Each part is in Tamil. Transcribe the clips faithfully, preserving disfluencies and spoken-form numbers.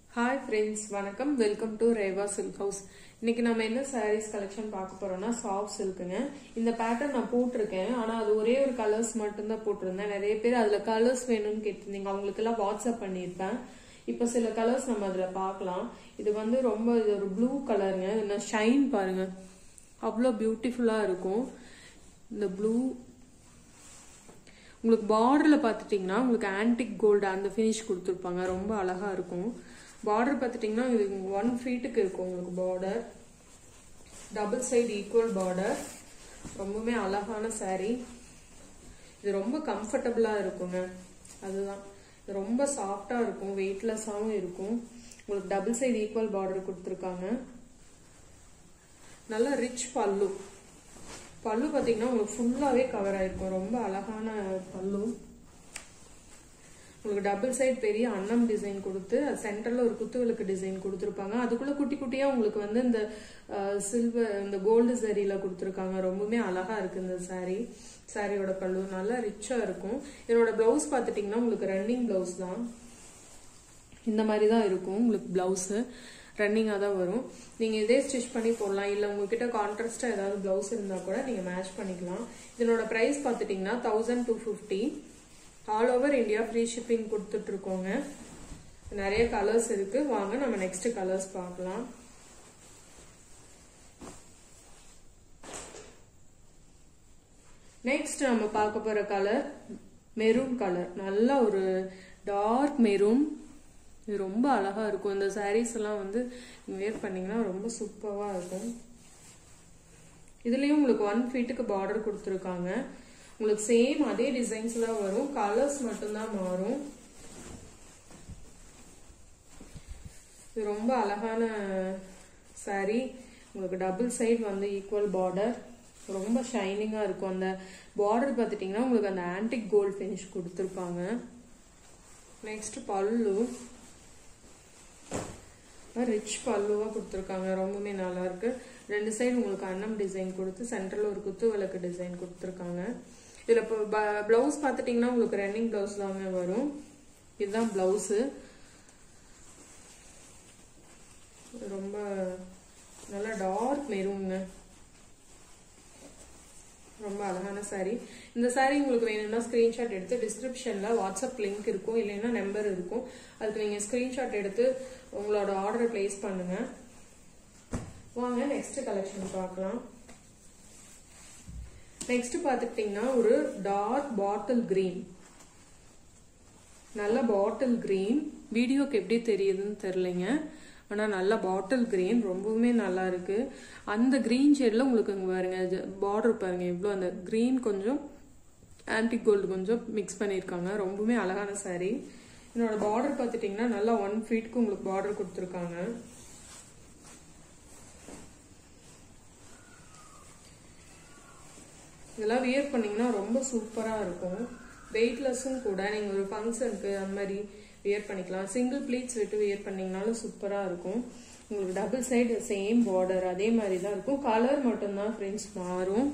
Hi friends, வணக்கம். Welcome to Reva Silk House. இன்னைக்கு நம்ம என்ன sarees collection பார்க்க போறோம்னா soft silkங்க. இந்த pattern நான் போட்டுருக்கேன். ஆனா அது ஒரே ஒரு கலர்ஸ் மட்டும் தான் போட்டுருந்தேன். நிறைய பேர் அதுல கலர்ஸ் வேணும்னு கேட்டிருந்தீங்க. அவங்களுக்கு எல்லாம் வாட்ஸ்அப் பண்ணிருப்பேன். இப்போ சில கலர்ஸ் நம்ம அதுல பார்க்கலாம். இது வந்து ரொம்ப இது ஒரு ப்ளூ கலருங்க. இந்த ஷைன் பாருங்க. அவ்வளோ பியூட்டிஃபுல்லா இருக்கும். இந்த ப்ளூ உங்களுக்கு பார்டர்ல பாத்துட்டீங்கன்னா உங்களுக்கு ஆன்டிக் கோல்டு அந்த ஃபினிஷ் கொடுத்துருப்பாங்க. ரொம்ப அழகா இருக்கும். பார்டர் பார்த்துட்டிங்கன்னா இது ஒன் ஃபீட்டுக்கு இருக்கும் உங்களுக்கு border. Double side equal border. ரொம்பவுமே அழகான சாரீ. இது ரொம்ப கம்ஃபர்டபுளா இருக்குங்க. அதுதான் இது ரொம்ப சாஃப்டா இருக்கும், வெயிட்லெஸ்ஸாகவும் இருக்கும். உங்களுக்கு டபுள் சைடு ஈக்குவல் பார்டர் கொடுத்துருக்காங்க. நல்ல ரிச் பல்லு. பல்லு பார்த்தீங்கன்னா உங்களுக்கு ஃபுல்லாவே கவர் ஆயிருக்கும். ரொம்ப அழகான பல்லு. உங்களுக்கு டபுள் சைட் பெரிய அன்னம் டிசைன் கொடுத்து சென்டர்ல ஒரு குத்துவிளக்கு டிசைன் கொடுத்துருப்பாங்க. அதுக்குள்ள குட்டி குட்டியா உங்களுக்கு வந்து இந்த சில்வர் இந்த கோல்டு சாரியில கொடுத்துருக்காங்க. ரொம்பவுமே அழகா இருக்கு இந்த சாரி. சாரியோட பல்லு நல்லா ரிச்சா இருக்கும். இதோட பிளவுஸ் பாத்துட்டீங்கன்னா உங்களுக்கு ரன்னிங் பிளவுஸ் தான். இந்த மாதிரி தான் இருக்கும் உங்களுக்கு பிளவுஸ். ரன்னிங்கா தான் வரும். நீங்க இதே ஸ்டிச் பண்ணி போடலாம். இல்ல உங்ககிட்ட கான்ட்ராஸ்டா ஏதாவது பிளவுஸ் இருந்தா கூட நீங்க மேட்ச் பண்ணிக்கலாம். இதனோட பிரைஸ் பாத்துட்டீங்கன்னா thousand two fifty. All over India free shipping கொடுத்துட்டு இருக்கோங்க. நிறைய கலர்ஸ் இருக்கு. வாங்க நம்ம நெக்ஸ்ட் கலர்ஸ் பார்க்கலாம். நெக்ஸ்ட் நம்ம பார்க்க போற கலர் மெரூன் கலர். நல்ல ஒரு டார்க் மெரூன். இது ரொம்ப அழகா இருக்கும். இந்த சாரீஸ் எல்லாம் வந்து வேர் பண்ணீங்கன்னா ரொம்ப சூப்பரா இருக்கும். இதுலயும் உங்களுக்கு ஒன் ஃபீட்டுக்கு பார்டர் கொடுத்துருக்காங்க. உங்களுக்கு சேம் அதே டிசைன்ஸ் எல்லாம் வரும். கலர்ஸ் மட்டும்தான் மாறும். இது ரொம்ப அழகான சாரி. உங்களுக்கு டபுள் சைடு வந்து ஈக்குவல் பார்டர். ரொம்ப ஷைனிங்கா இருக்கும். அந்த பார்டர் பார்த்துட்டீங்கன்னா உங்களுக்கு அந்த ஆன்டிக் கோல்ட் ஃபினிஷ் கொடுத்துருப்பாங்க. நெக்ஸ்ட் பல்லு ரிச் பல்லுவா கொடுத்துருக்காங்க. ரொம்பவுமே நல்லா இருக்கு. ரெண்டு சைடு உங்களுக்கு அன்னம் டிசைன் கொடுத்து சென்டர்ல ஒரு குத்து விளக்கு டிசைன் கொடுத்துருக்காங்க. இதுல இப்போ பிளவுஸ் பாத்துட்டீங்கன்னா உங்களுக்கு ரன்னிங் பிளவுஸ் தாங்க வரும். இதுதான் பிளவுஸ். ரொம்ப நல்லா டார்க் மெரூன்ங்க. ரொம்ப அழகான சாரி. இந்த சாரி உங்களுக்கு வேணும்னா ஸ்கிரீன்ஷாட் எடுத்து டிஸ்கிரிப்ஷன்ல வாட்ஸ்அப் லிங்க் இருக்கும், இல்லைன்னா நம்பர் இருக்கும். அதுக்கு நீங்க ஸ்கிரீன்ஷாட் எடுத்து உங்களோட ஆர்டரை பிளேஸ் பண்ணுங்க. வாங்க நெக்ஸ்ட் கலெக்ஷன் பார்க்கலாம். நெக்ஸ்ட் பாத்துக்கிட்டீங்கன்னா ஒரு டார்க் பாட்டில் கிரீன். நல்ல பாட்டில் கிரீன். வீடியோக்கு எப்படி தெரியுதுன்னு தெரியலைங்க. ஆனா நல்ல பாட்டில் கிரீன். ரொம்பவுமே நல்லா இருக்கு. அந்த கிரீன் ஷேட்ல உங்களுக்கு இங்க பாருங்க பார்டர் பாருங்க எவ்வளவு அந்த கிரீன் கொஞ்சம் ஆன்டிக் கோல்டு கொஞ்சம் மிக்ஸ் பண்ணிருக்காங்க. ரொம்பவுமே அழகான சாரி. என்னோட பார்டர் பாத்துட்டீங்கன்னா நல்லா ஒன் ஃபீட்க்கு உங்களுக்கு பார்டர் கொடுத்துருக்காங்க. இதெல்லாம் வியர் பண்ணீங்கன்னா ரொம்ப சூப்பரா இருக்கும். வெயிட்லெஸ்ஸும் கூட. நீங்க ஒரு ஃபங்க்ஷனுக்கு அந்த மாதிரி வியர் பண்ணிக்கலாம். சிங்கிள் ப்ளீட்ஸ் விட்டு வியர் பண்ணீங்கனாலும் சூப்பரா இருக்கும். உங்களுக்கு டபுள் சைடு சேம் பார்டர் அதே மாதிரி தான் இருக்கும். கலர் மட்டும்தான் ஃப்ரெண்ட்ஸ் மாறும்.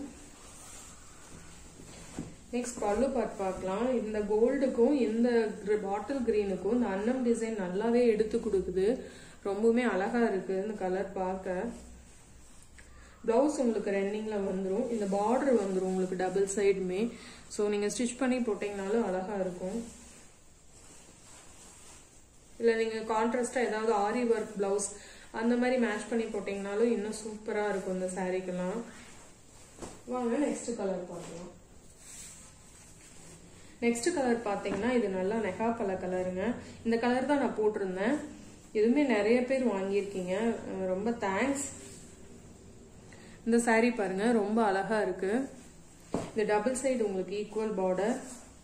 நெக்ஸ்ட் பல்லு பார்ட் பார்க்கலாம். இந்த கோல்டுக்கும் இந்த பாட்டில் கிரீனுக்கும் இந்த அன்னம் டிசைன் நல்லாவே எடுத்து கொடுக்குது. ரொம்பவுமே அழகா இருக்கு இந்த கலர் பார்க்க. பிளவுஸ் உங்களுக்கு ரன்னிங்ல வந்துடும். இந்த பார்டர் வந்துடும் உங்களுக்கு டபுள் சைடுமே. ஸோ நீங்க ஸ்டிச் பண்ணி போட்டீங்கனாலும் அழகா இருக்கும். இல்ல நீங்க கான்ட்ராஸ்டா ஏதாவது ஆரி ஒர்க் பிளவுஸ் அந்த மாதிரி மேட்ச் பண்ணி போட்டீங்கனாலும் இன்னும் சூப்பரா இருக்கும் இந்த சாரீக்கெல்லாம். வாங்க நெக்ஸ்ட் கலர் பார்க்கலாம். நெக்ஸ்ட் கலர் பாத்தீங்கன்னா இது நல்லா நெகா பல கலருங்க. இந்த கலர் தான் நான் போட்டிருந்தேன். இதுவுமே நிறைய பேர் வாங்கியிருக்கீங்க. ரொம்ப தேங்க்ஸ். இந்த சாரீ பாருங்க ரொம்ப அழகா இருக்கு. இந்த டபுள் சைடு உங்களுக்கு ஈக்குவல் பார்டர்.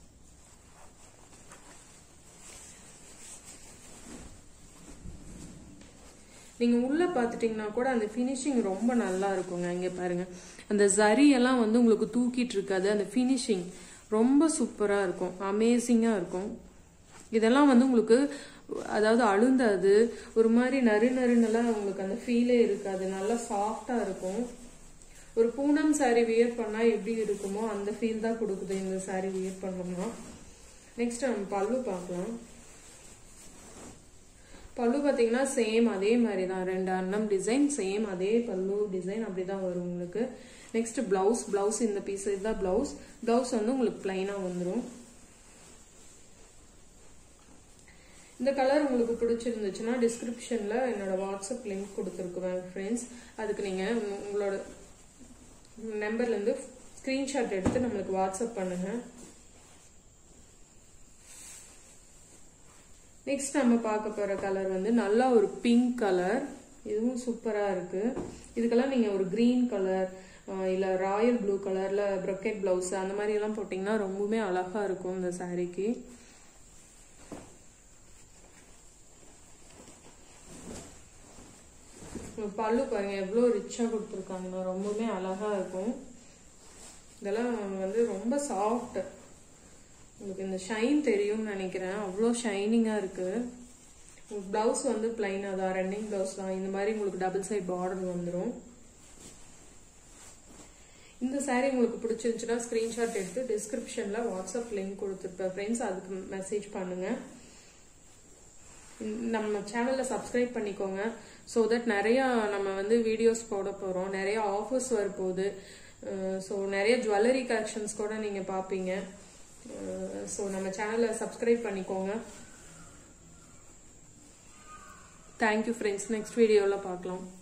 நீங்க உள்ள பாத்துட்டீங்கன்னா கூட அந்த பினிஷிங் ரொம்ப நல்லா இருக்குங்க. இங்க பாருங்க அந்த ஜரி எல்லாம் வந்து உங்களுக்கு தூக்கிட்டு இருக்காது. அந்த பினிஷிங் ரொம்ப சூப்பரா இருக்கும். அமேசிங்கா இருக்கும். இதெல்லாம் வந்து உங்களுக்கு அதாவது அழுந்தாது ஒரு மாதிரி நறு நறுன்னெல்லாம் உங்களுக்கு அந்த ஃபீலே இருக்காது. நல்லா சாஃப்டா இருக்கும். ஒரு பூனம் சாரி வியர் பண்ணா எப்படி இருக்குமோ அந்த ஃபீல் தான் கொடுக்குது இந்த சாரி வியர் பண்ணோம்னா. நெக்ஸ்ட் நம்ம பல்லு பார்க்கலாம். பல்லு பாத்தீங்கன்னா சேம் அதே மாதிரி தான், ரெண்டு அன்னம் டிசைன் சேம் அதே பல்லு டிசைன் அப்படிதான் வரும் உங்களுக்கு. Next blouse. பிளவுஸ் இந்த பீஸ் இதுதான் பிளவுஸ். பிளவுஸ் வந்து உங்களுக்கு பிளைனா வந்துடும். இந்த கலர் உங்களுக்கு பிடிச்சிருந்துச்சுன்னா டிஸ்கிரிப்ஷன்ல என்னோட வாட்ஸ்அப் லிங்க் கொடுத்துருக்குவேன் ஃப்ரெண்ட்ஸ். அதுக்கு நீங்க உங்களோட நம்பர்ல இருந்து ஸ்கிரீன்ஷாட் எடுத்து நம்மளுக்கு வாட்ஸ்அப் பண்ணுங்க. நெக்ஸ்ட் நம்ம பார்க்க போற கலர் வந்து நல்லா ஒரு பிங்க் கலர். இதுவும் சூப்பரா இருக்கு. இதுக்கெல்லாம் நீங்க ஒரு கிரீன் கலர் இல்ல ராயல் ப்ளூ கலர்ல ப்ரொக்கெட் பிளவுஸ் அந்த மாதிரி எல்லாம் போட்டீங்கன்னா ரொம்பவுமே அழகா இருக்கும் இந்த சாரிக்கு. பல்லு பாருங்க எவ்வளவு ரிச்சா கொடுத்துருக்காங்க, ரொம்பவுமே அழகா இருக்கும். இதெல்லாம் வந்து ரொம்ப சாஃப்ட், உங்களுக்கு இந்த ஷைன் தெரியும்னு நினைக்கிறேன், அவ்வளோ ஷைனிங்கா இருக்கு. பிளவுஸ் வந்து பிளைனா தான், ரன்னிங் பிளவுஸ் தான். இந்த மாதிரி உங்களுக்கு டபுள் சைட் பார்டர் வந்துடும். இந்த சாரீ உங்களுக்கு பிடிச்சிருந்துச்சுன்னா ஸ்கிரீன்ஷாட் எடுத்து டிஸ்கிரிப்ஷன்ல வாட்ஸ்அப் லிங்க் கொடுத்துருப்பேன் ஃப்ரெண்ட்ஸ், அதுக்கு மெசேஜ் பண்ணுங்க. நம்ம சேனல்ல சப்ஸ்கிரைப் பண்ணிக்கோங்க. ஸோ தட் நிறைய நம்ம வந்து வீடியோஸ் போட போறோம், நிறைய ஆஃபர்ஸ் வரப்போகுது. ஸோ நிறைய ஜுவல்லரி கலெக்ஷன்ஸ் கூட நீங்க பாப்பீங்க. ஸோ நம்ம சேனலை சப்ஸ்கிரைப் பண்ணிக்கோங்க. Thank you friends. நெக்ஸ்ட் வீடியோவில் பார்க்கலாம்.